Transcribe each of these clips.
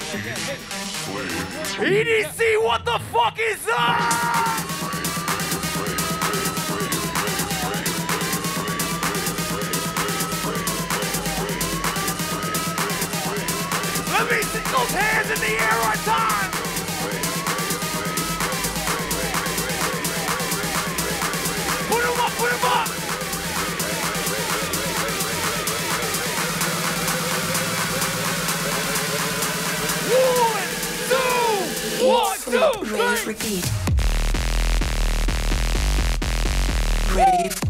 EDC, what the fuck is up? Let me see those hands in the air on time. Put them up, put them up. One, two, rave, repeat. Rave.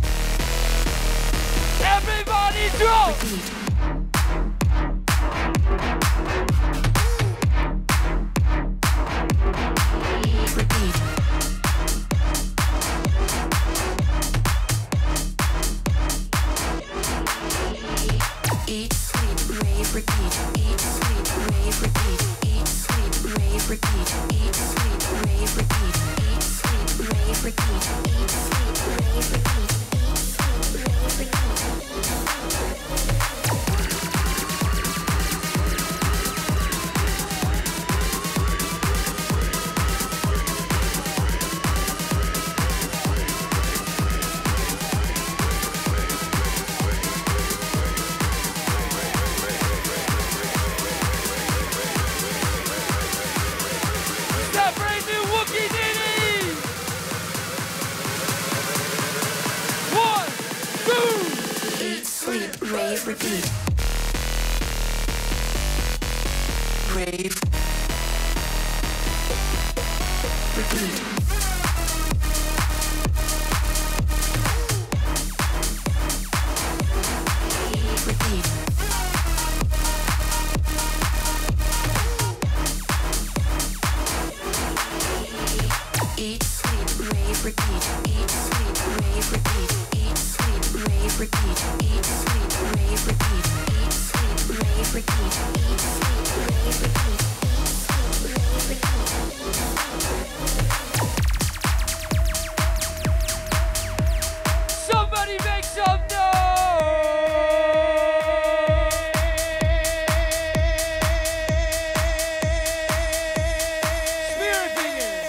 Everybody drop. Repeat. Eat, sleep, rave, repeat. Eat, sleep, rave, repeat. Eat, sleep, rave, repeat. Eat, sleep, rave, repeat. Eat, sleep, rave, repeat. Eat, sleep, rave, repeat. Eat, sleep, rave, repeat. Rave, repeat. Rave. Repeat. Repeat. Eat, sleep, rave, repeat. Eat, sleep, rave, repeat. Eat, sleep, rave, repeat. Eat, sleep, rave, repeat. Eat, sleep, rave, repeat. Eat, sleep, rave, repeat. Eat, sleep, rave, repeat. Somebody make some noise! Spirit fingers!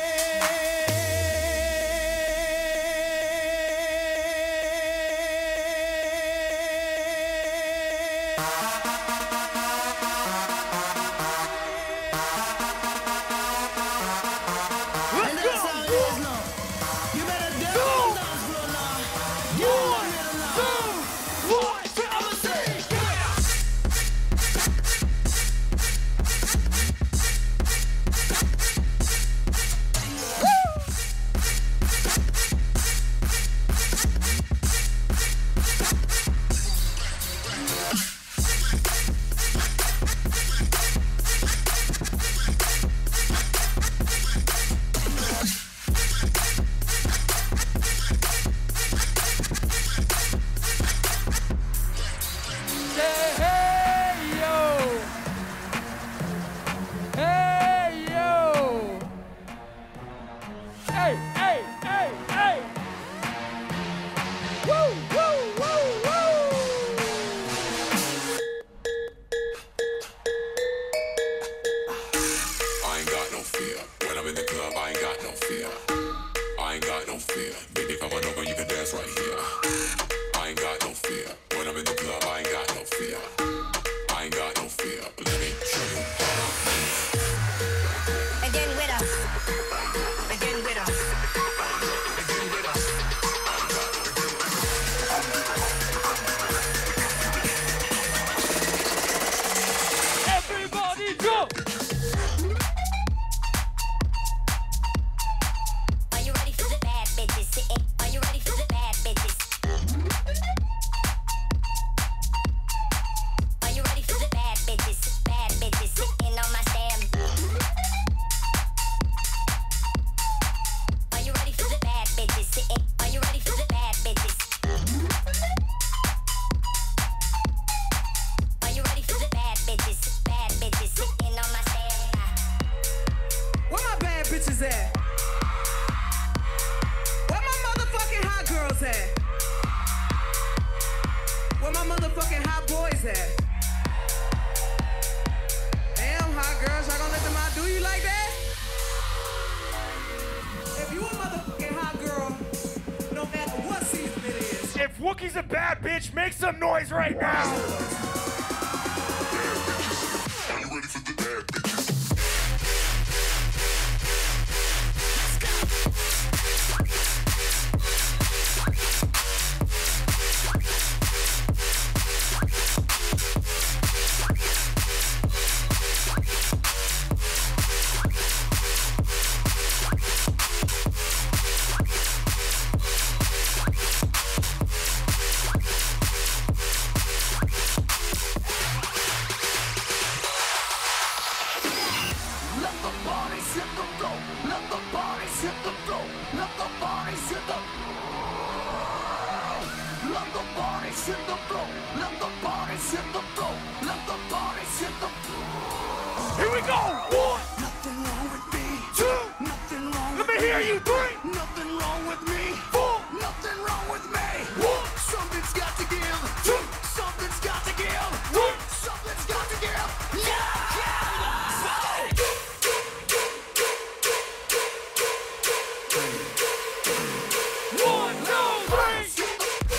Where my motherfucking hot boys at? Damn, hot girls, y'all gonna she's a bad bitch, make some noise right now. Are you ready for the bad bitches? Here we go. 1, Nothing wrong with me. 2, Nothing wrong let with me hear you. 3, Nothing wrong with me. 4, Nothing wrong with me. 1, Something's got to give. 2, Something's got to give. 3. Something's got to give. Yeah! 1, 2, 3.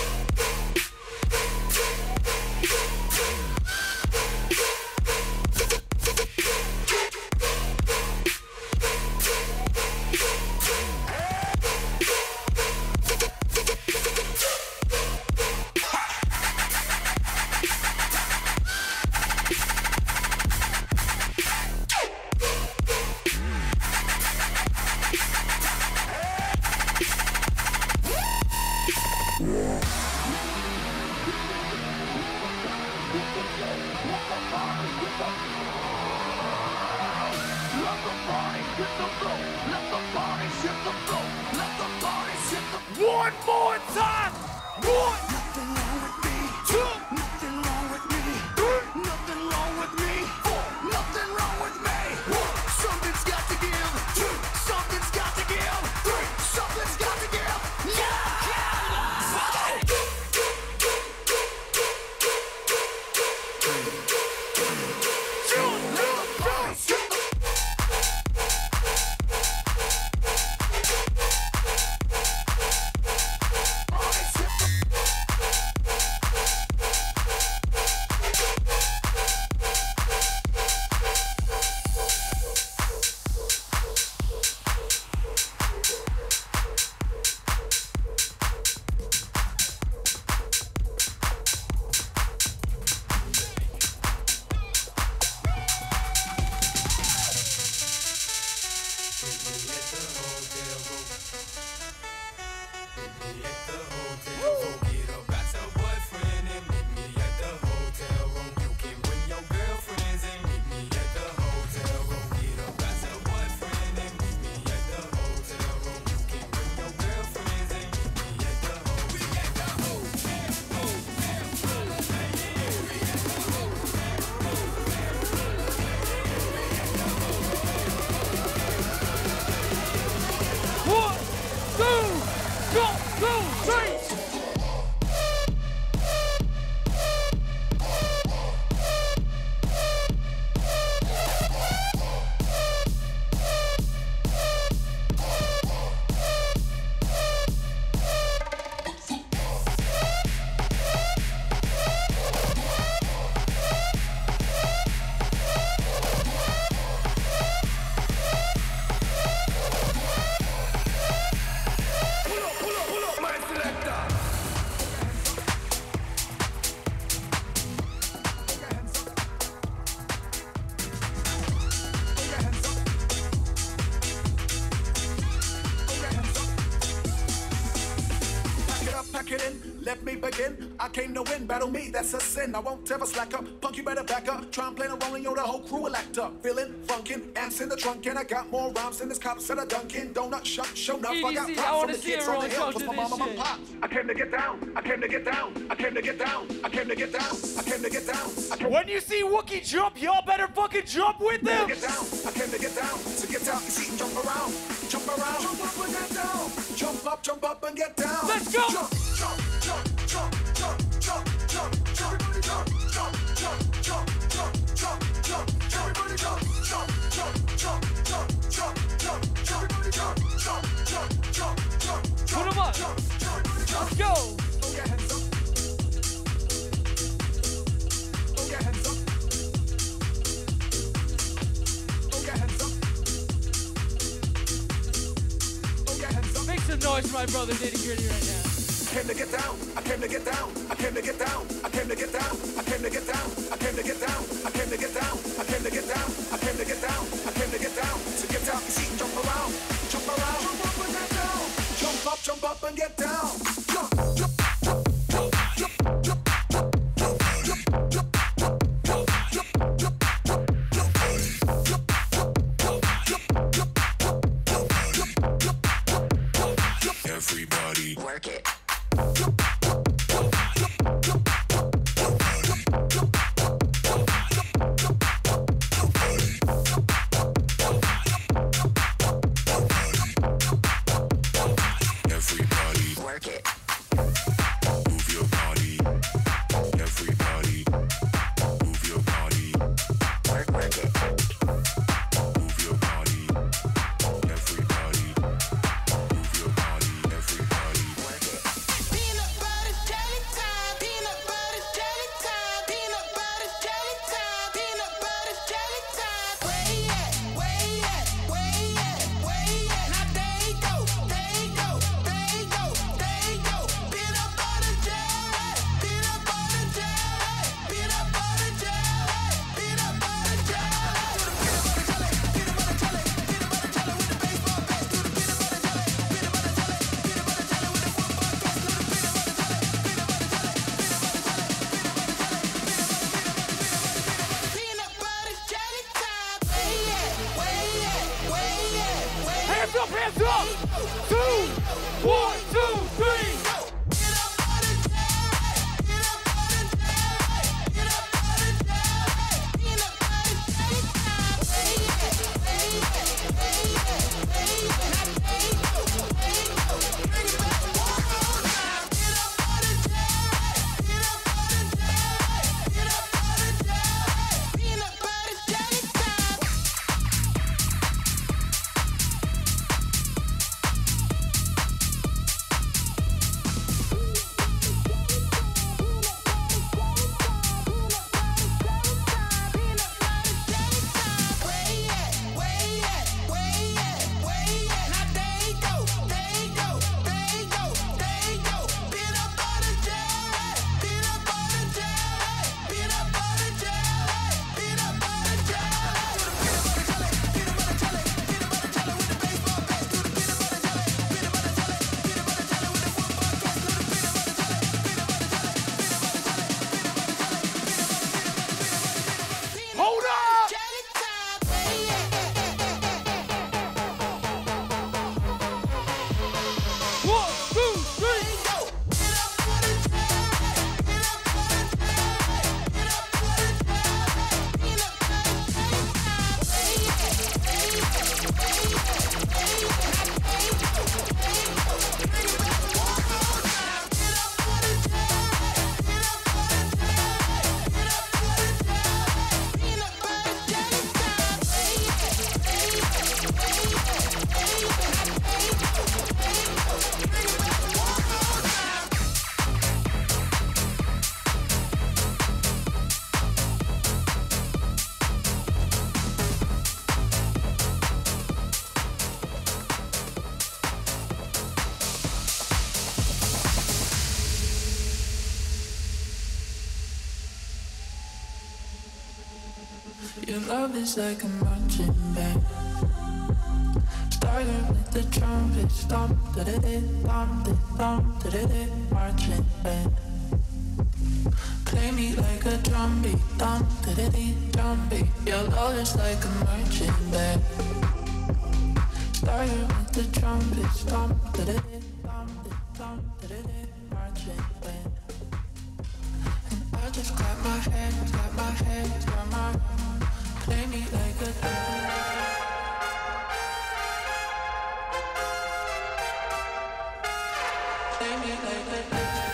One more time. 1, Nothing wrong with me. 2, Nothing wrong with me. 3. Nothing wrong with me. Nothing wrong with me. Something's got to give. Something's got to give. Something's got to give. Let me begin. I came to win, battle me, that's a sin. I won't ever slack up. Punk, you better back up. Try and play the role and yo, the whole crew will act up. Feeling funkin', amps in the trunk, and I got more rhymes than this cop said a Dunkin' Donut shop. Show enough, I got props from the kids on the hill, plus my mama, my pops. I came to get down, I came to get down, I came to get down, I came to get down, I came to get down. When you see Wookie jump, y'all better fucking jump with them. Get down, I came to get down, so get down, you see and jump around, jump around, jump up and get down, jump up and get down. Let's go. Jump, jump, jump, jump, jump, jump, jump, jump, everybody jump, jump, jump, jump, jump, jump, jump, everybody jump, jump, jump, jump, jump, jump, jump, everybody jump, jump, jump, jump, jump, Put 'em up. jump, everybody jump. Go. Throw your hands up, noise for my brother Nitty Gritty right now. Came to get down, I came to get down, I came to get down, I came to get down, I came to get down, I came to get down, I came to get down, I came to get down, I came to get down, I came to get down. So get down, you see, jump around, jump around, jump up and get down, jump up and get down, jump, jump, jump, jump, jump, jump, jump, jump, everybody work it. Hands up! 2, 1, 2, 3! Your love is like a marching band. Started with the trumpets, thump, da-da-da, thump, thump, da-da-da, marching band. Play me like a drum beat, thump, da-da-da, drum beat. Your love is like a marching band. Started with the trumpets, thump, da-da-da, thump, da-da-da, marching band. And I just clap my hands, clap my hands, clap my. Play me like a play me like a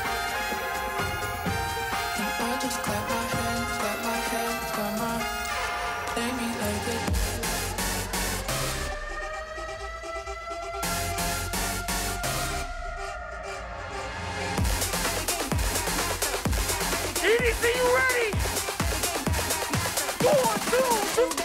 and I just clap my hands, clap my play me like a EDC, you ready? 1, 2, 3.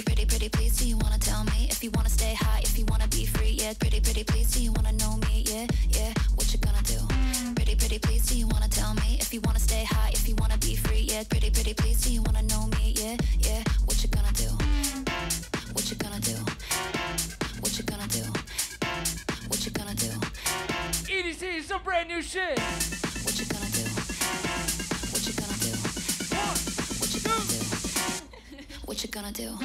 Pretty, pretty, please, do you wanna tell me? If you wanna stay high, if you wanna be free, yeah. Pretty, pretty, please, do you wanna know me? Yeah, yeah, what you gonna do? Pretty, pretty, please, do you wanna tell me? If you wanna stay high, if you wanna be free, yeah. Pretty, pretty, please, do you wanna know me? Yeah, yeah, what you gonna do? What you gonna do? What you gonna do? What you gonna do? EDC, some brand new shit. What you gonna do? What you gonna do? What you gonna do? What you gonna do?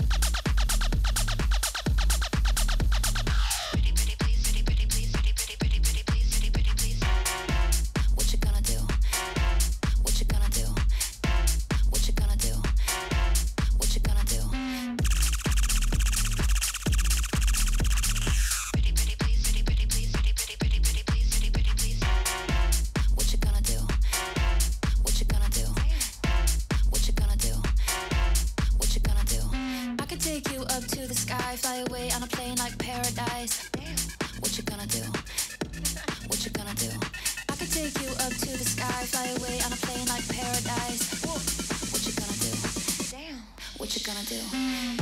Pretty, pretty, please, pretty, pretty, please, pretty, pretty, pretty, pretty, please, pretty, pretty, please. What you gonna do? What you gonna do? What you gonna do? What you gonna do? Pretty, pretty, please, pretty, pretty, please, pretty, pretty, pretty, pretty, please, pretty, pretty, please. What you gonna do? What you gonna do? What you gonna do? What you gonna do? I could take you up to the sky, fly away on a plane like paradise. What you gonna do? What you gonna do? I could take you up to the sky, fly away on a plane like paradise. What you gonna do? Damn. What you gonna do?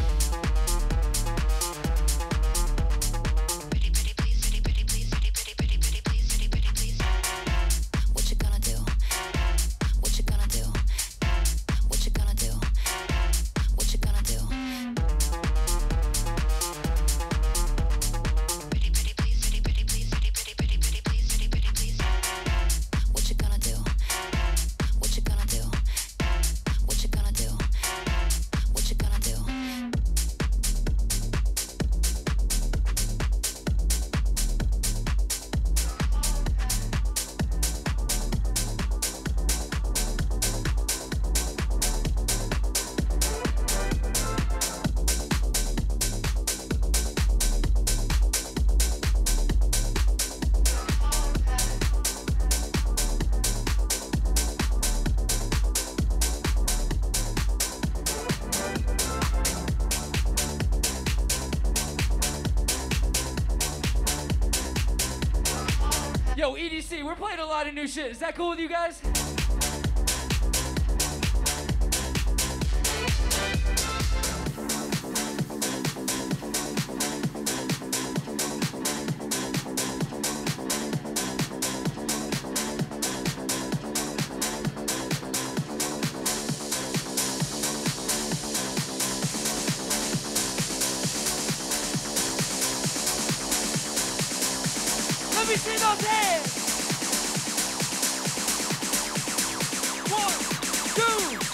Pretty, pretty, please, pretty, pretty, please, pretty, pretty, pretty, pretty, please, pretty, pretty, please. What you gonna do? What you gonna do? What you gonna do? What you gonna do? Pretty, pretty, please, pretty, pretty, please, pretty, pretty, pretty, pretty, please, pretty, pretty, please. What you gonna do? What you gonna do? What you gonna do? What you gonna do? Yo, EDC, we're playing a lot of new shit. Is that cool with you guys? Let me see those hands. 1, 2.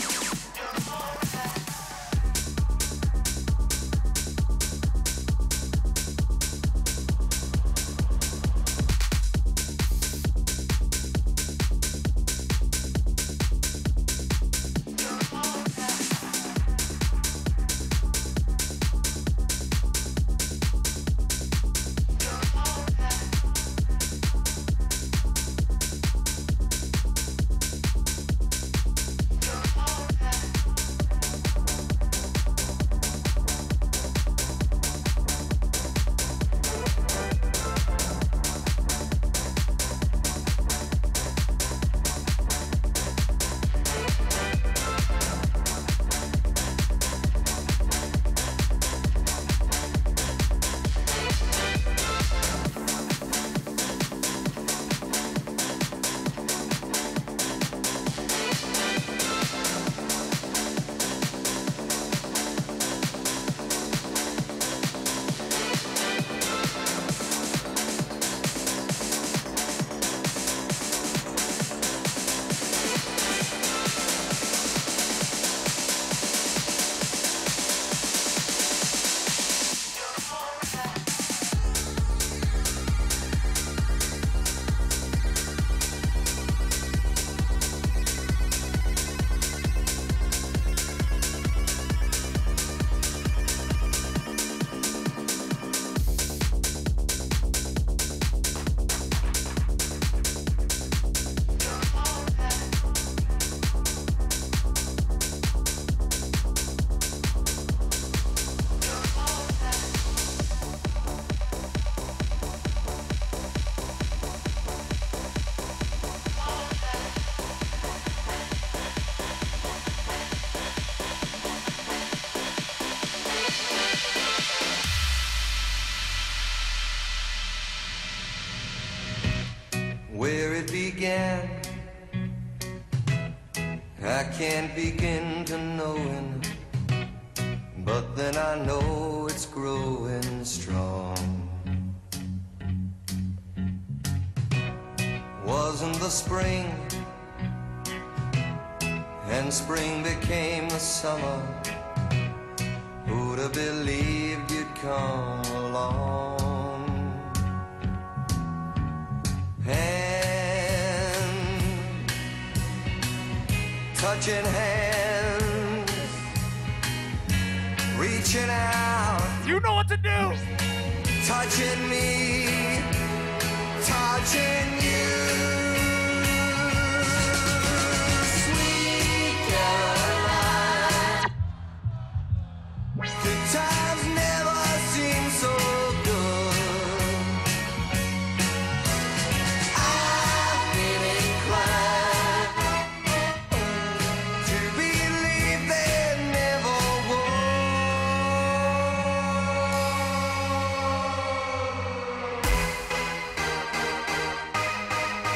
begin to knowing, but then I know it's growing strong. Wasn't the spring, and spring became the summer. Who'd have believed you'd come along? Hand, touching hands, reaching out. You know what to do. Touching me, touching you. Sweet Caroline. Good times never seem so good. I've been inclined to believe they never would.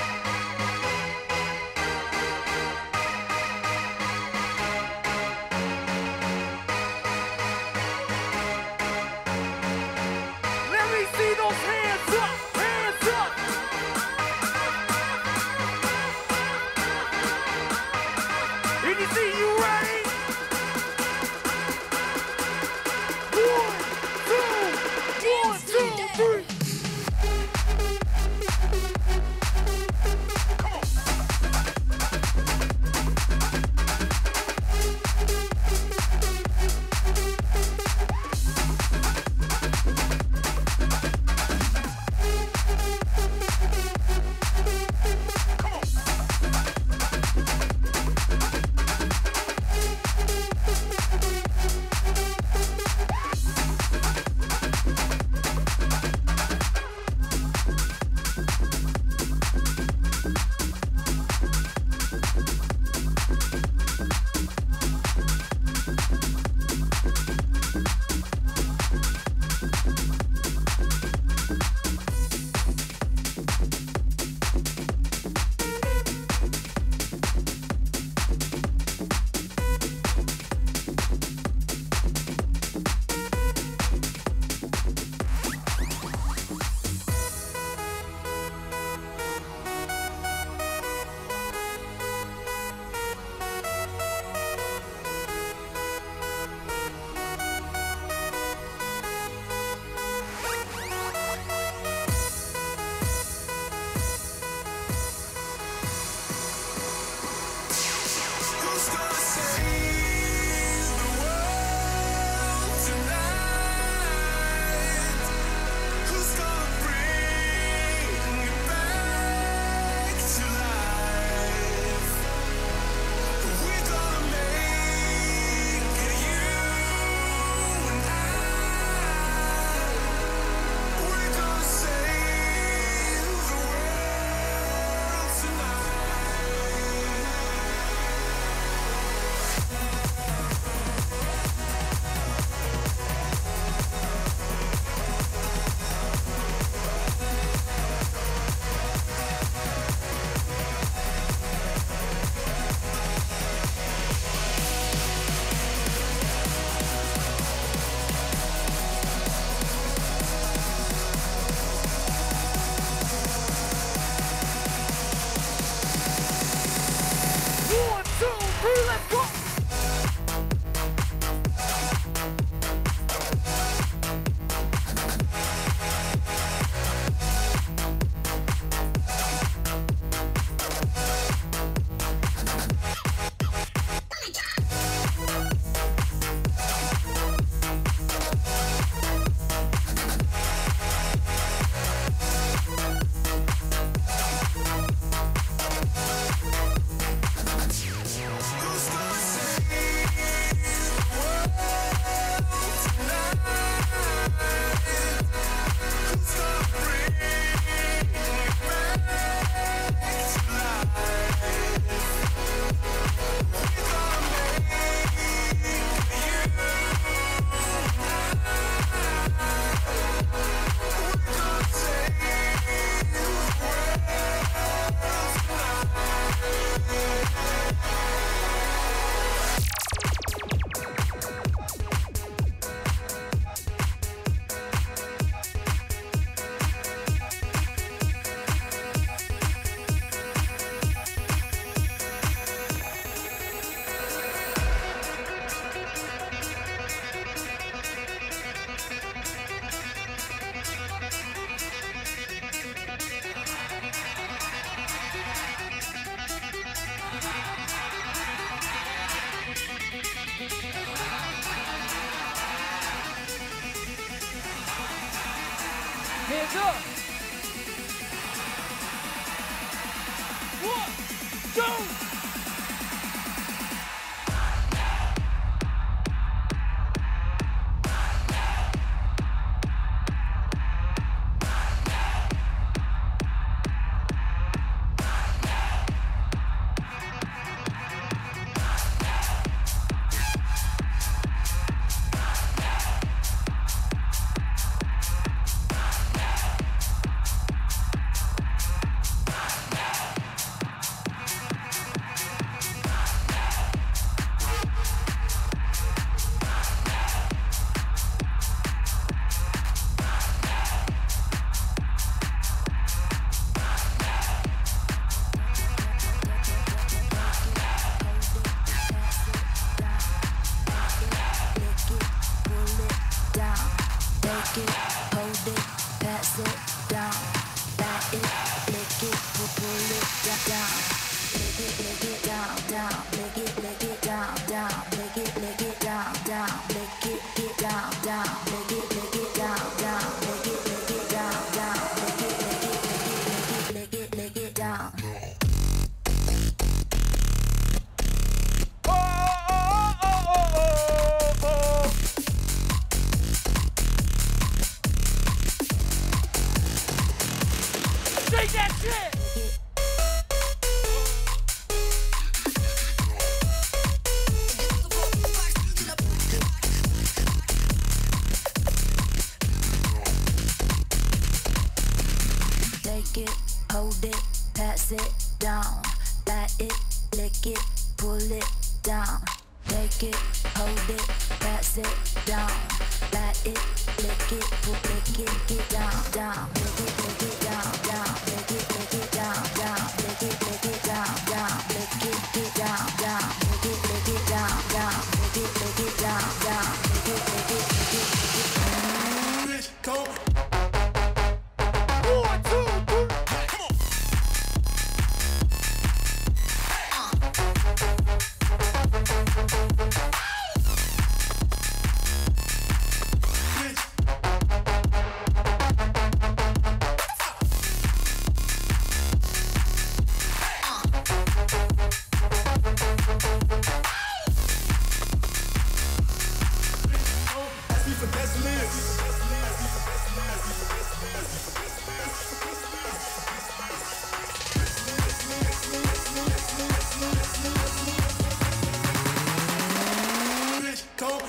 Hands up. 1, 2. Take that shit! Take it, hold it, pass it down. Bat it, lick it, pull it down. Take it, hold it, pass it down. Bat it, lick it, lick it, get down, down. Lick it down, down. Lick it down, down. Lick it down, down. Lick it, get down, down. Lick it down, down. Lick it down, down. Lick it. Bitch, go. 1, 2, 3. Ask me for best lives. Bitch, go.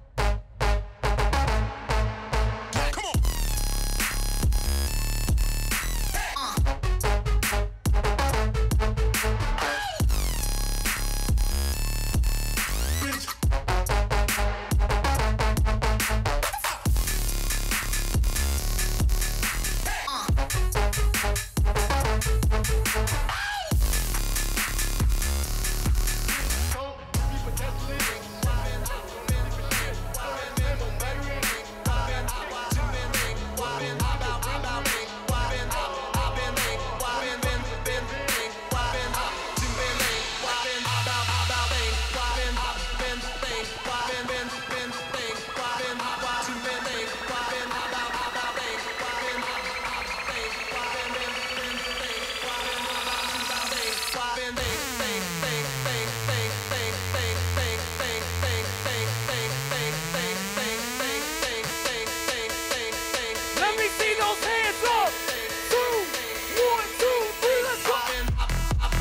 Let me see those hands up. 2, 1, 2, 3, let's go.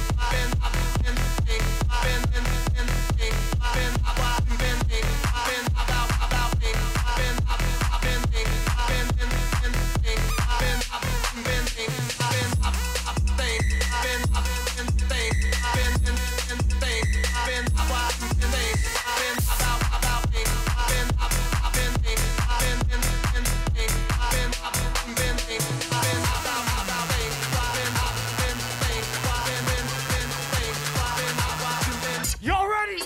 Y'all ready?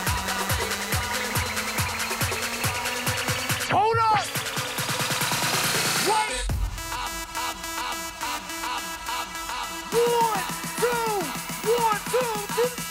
Hold up. Wait. 1, 2, 1, 2, 3.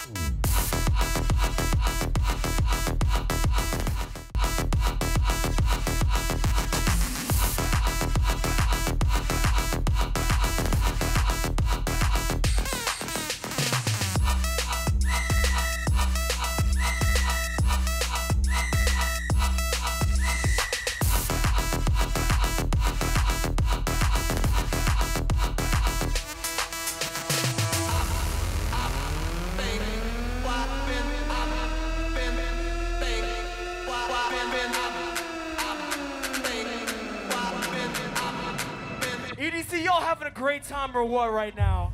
EDC, y'all having a great time or what right now?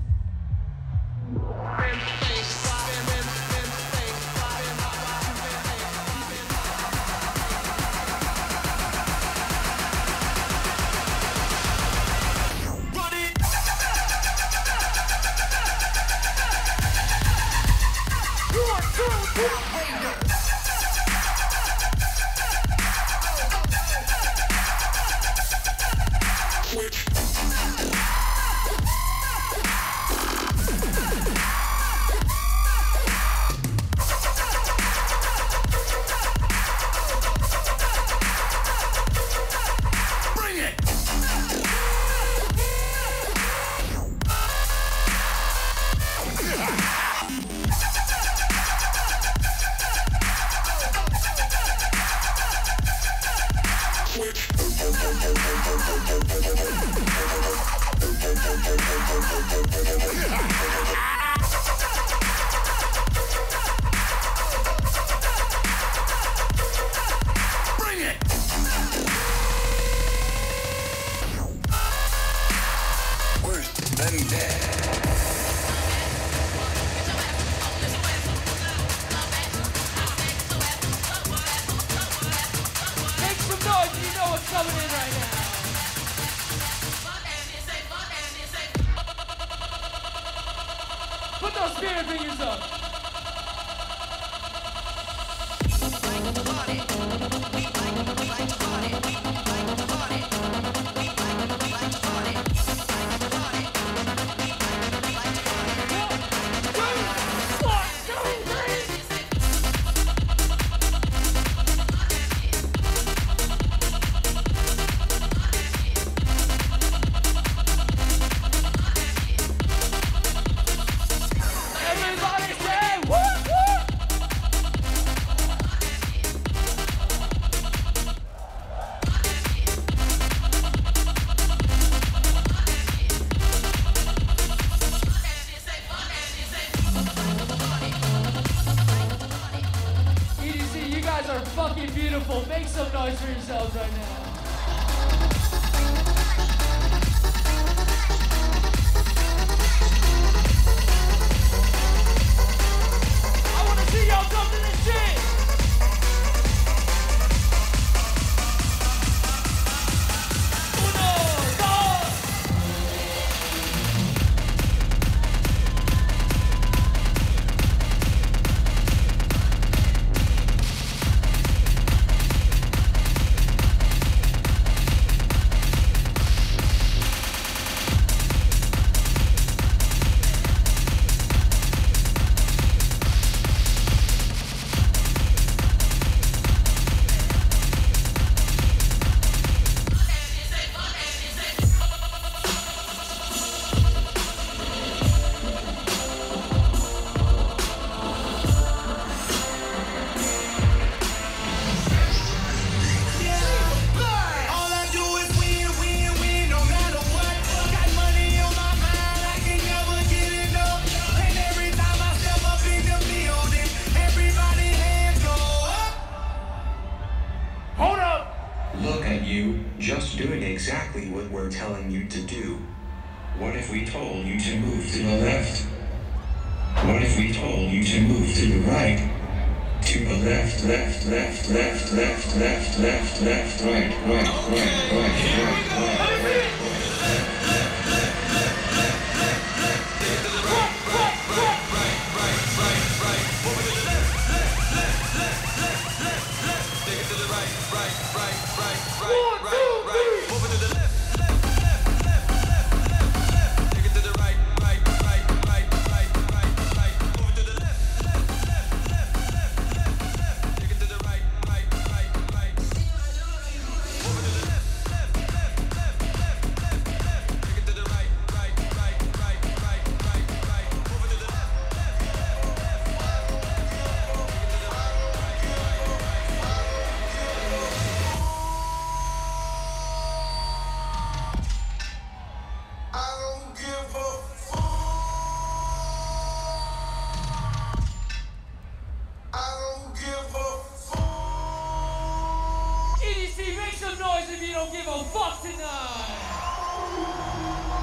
Exactly what we're telling you to do. What if we told you to move to the left? What if we told you to move to the right? To the left, left, left, left, left, left, left, left, right, right, right, right, right, right. EDC, make some noise if you don't give a fuck tonight!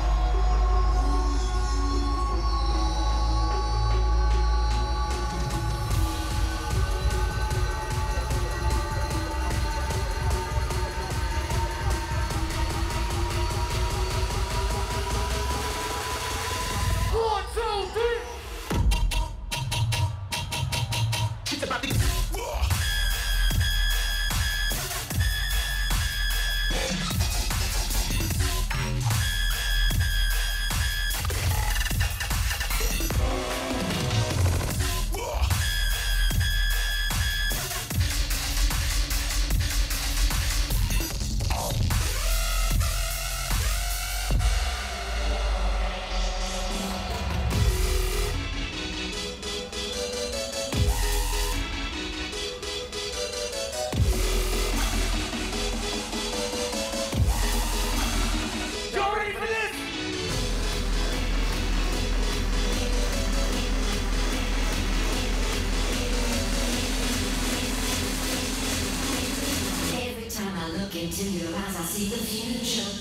look into your eyes, I see the future.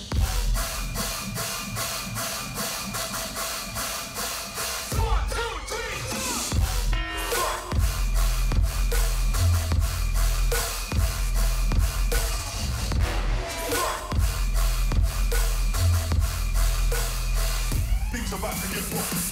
Things about to get worse.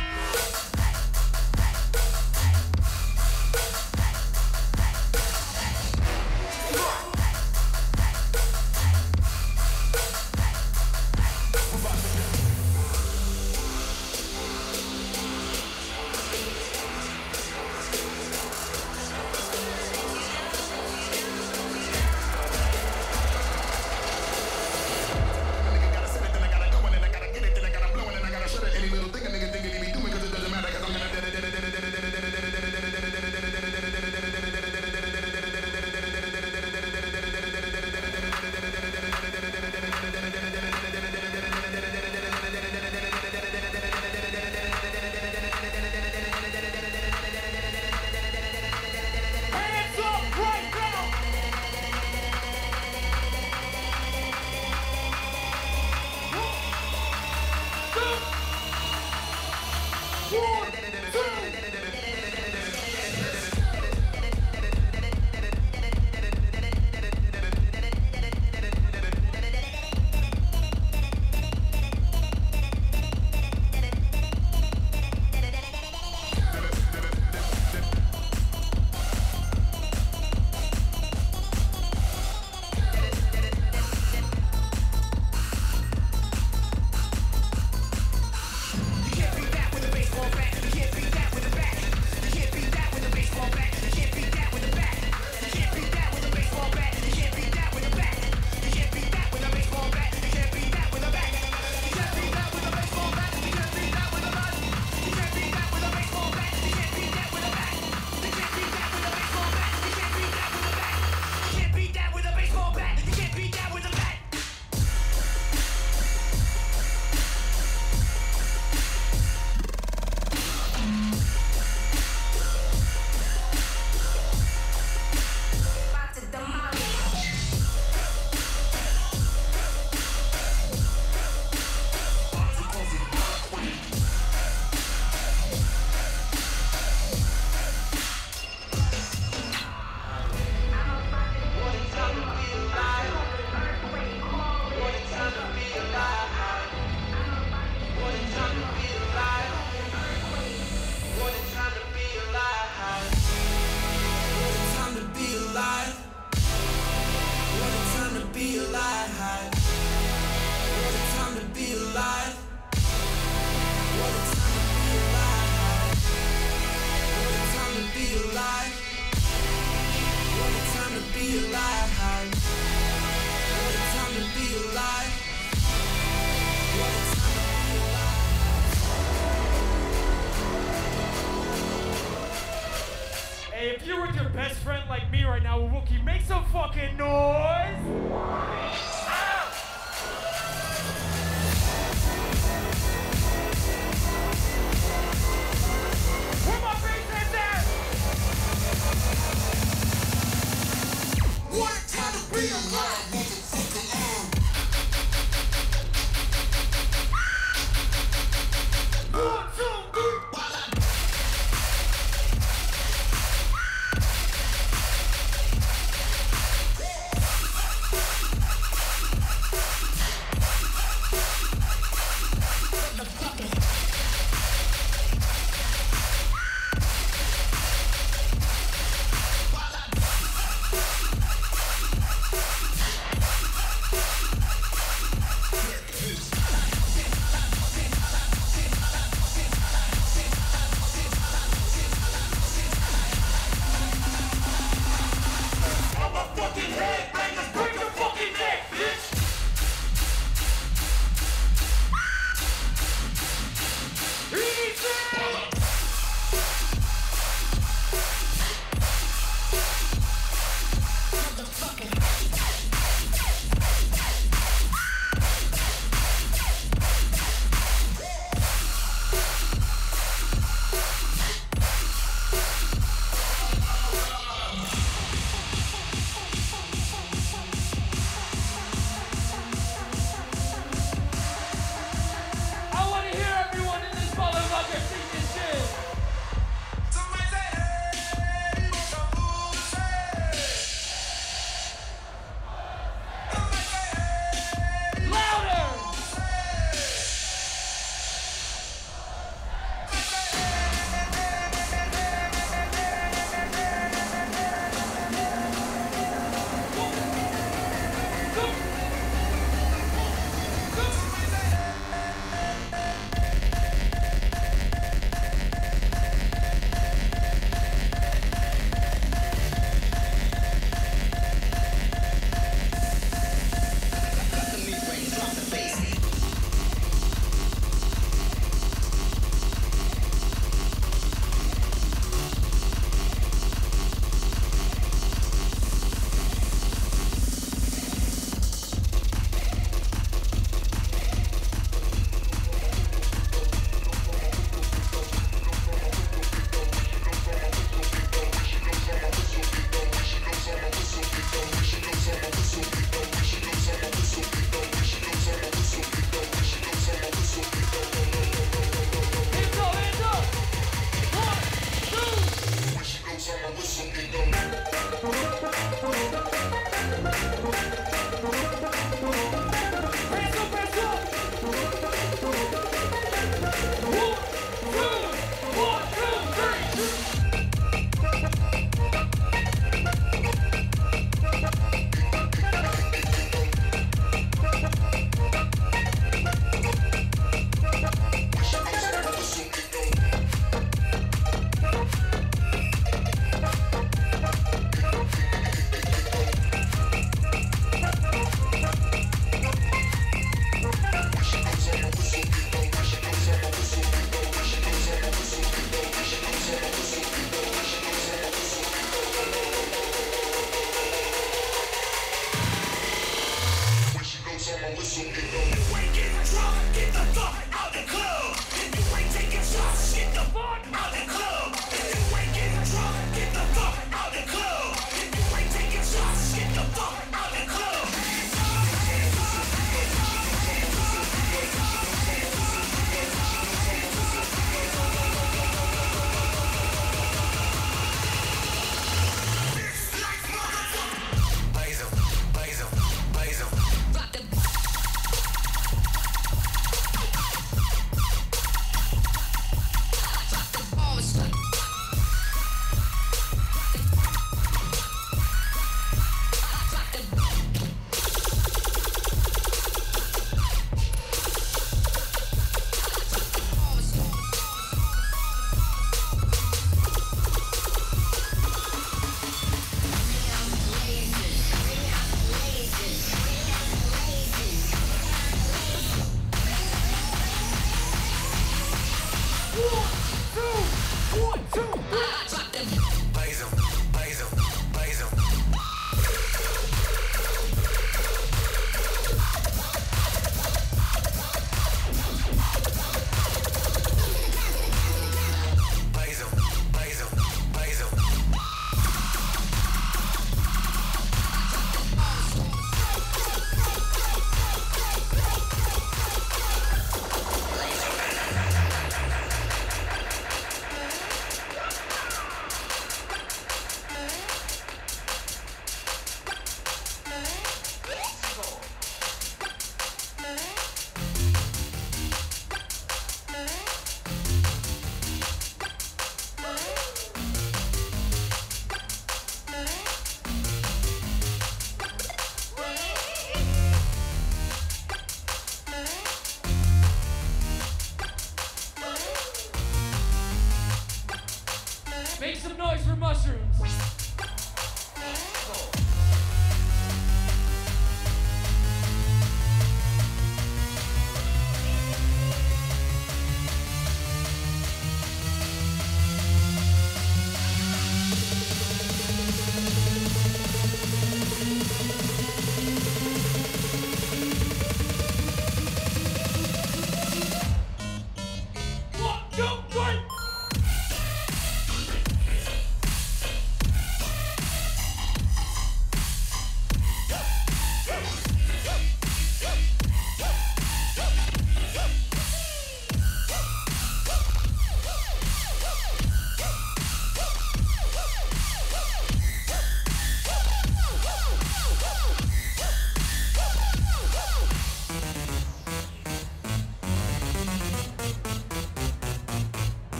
Hey, if you're with your best friend like me right now, Wookie, make some fucking noise! Where my bass heads at? What a time to be alive, motherfucker. One, two, three. Make some noise for mushrooms.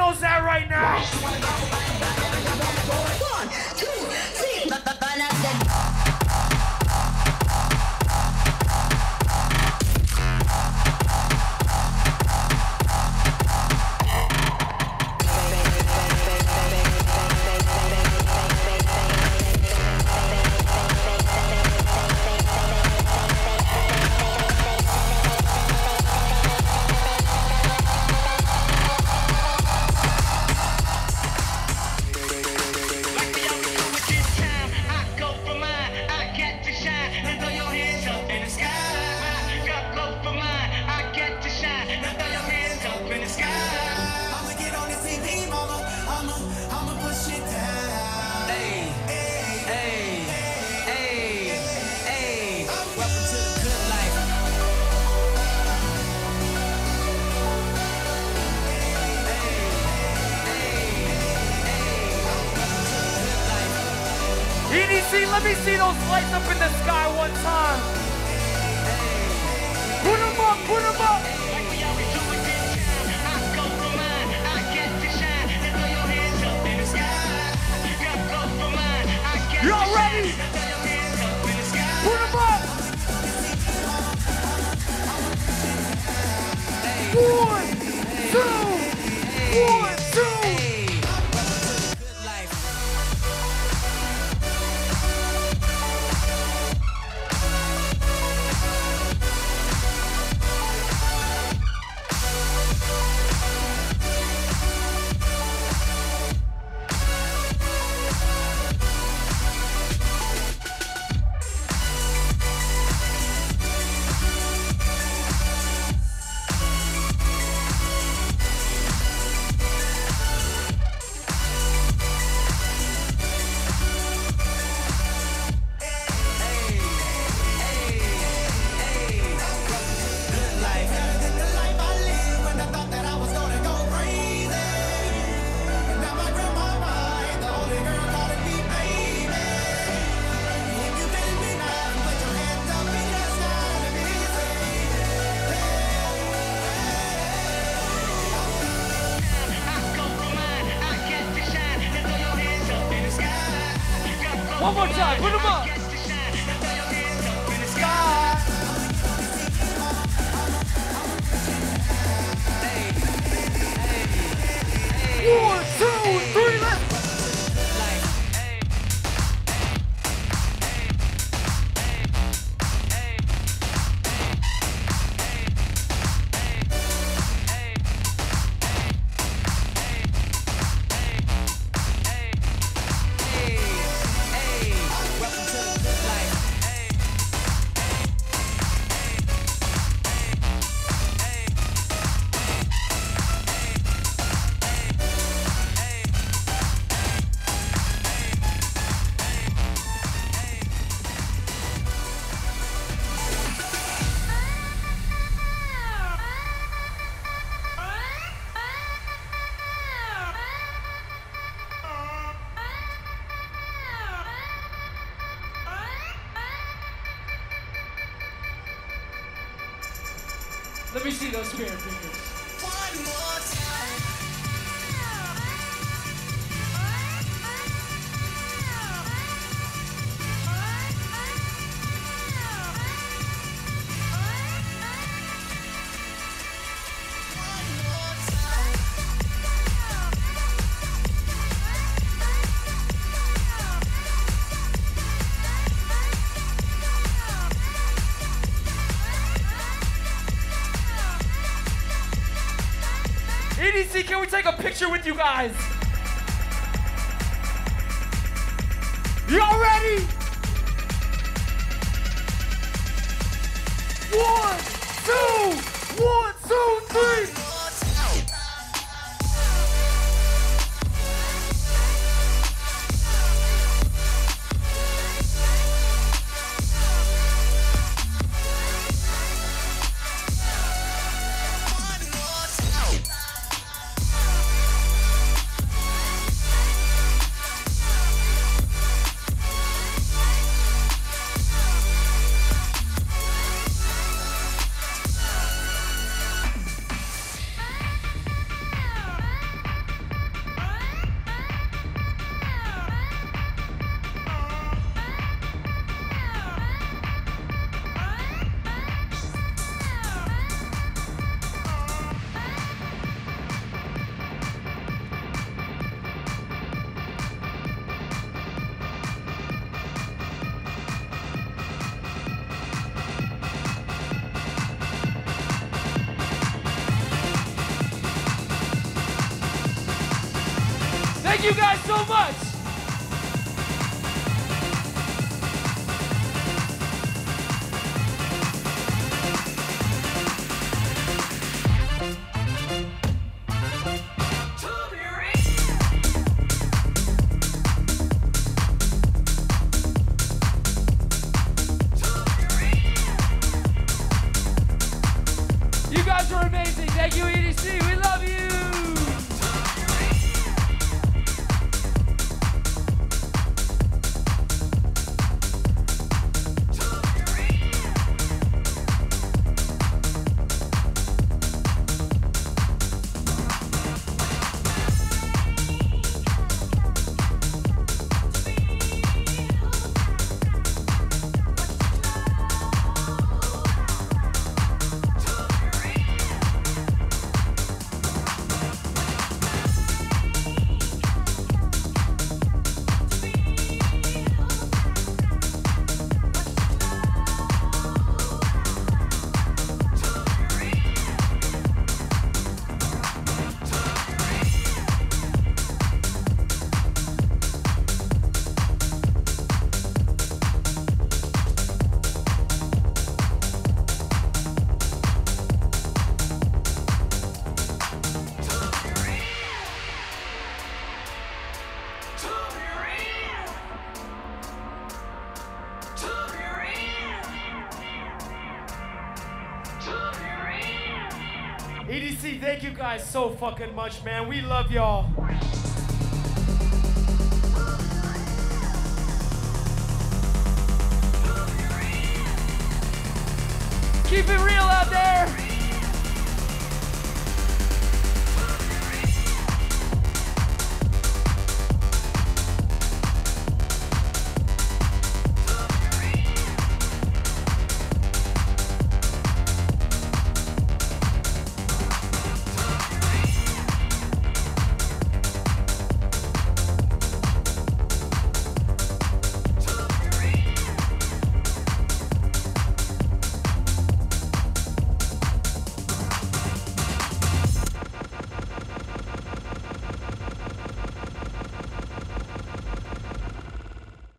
knows that right now? 1, 2, 3. Burn up the EDC, let me see those lights up in the sky one time. Put them up, put them up. Y'all ready? Put them up. 1, 2, 1, 2. One more time, put them up. Sky. 1, 2, 3, let's go. Let me see those spirit fingers. One more time. EDC, can we take a picture with you guys? Y'all ready? 1, 2, 1, 2, 3. Thank you guys so much. You guys are amazing. Thank you, EDC. We love you. EDC, thank you guys so fucking much, man. We love y'all. Keep it real out there.